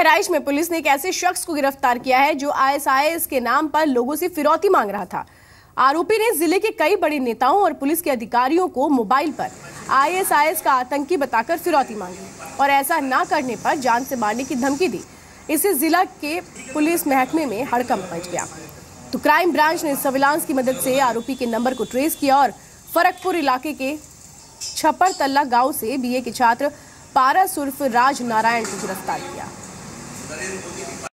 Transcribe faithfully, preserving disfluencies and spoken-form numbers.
बहराइच में पुलिस ने एक ऐसे शख्स को गिरफ्तार किया है जो आईएसआईएस के नाम पर लोगों से फिरौती मांग रहा था। आरोपी ने जिले के कई बड़े नेताओं और पुलिस के अधिकारियों को मोबाइल पर आईएसआईएस का आतंकी बताकर फिरौती मांगी और ऐसा ना करने पर जान से मारने की धमकी दी। इससे जिला के पुलिस महकमे में हड़कंप मच गया। तो क्राइम ब्रांच ने सर्विलांस की मदद से आरोपी के नंबर को ट्रेस किया और फरकपुर इलाके के छपर तल्ला गांव से बीए के छात्र पारस उर्फ राज नारायण को गिरफ्तार किया।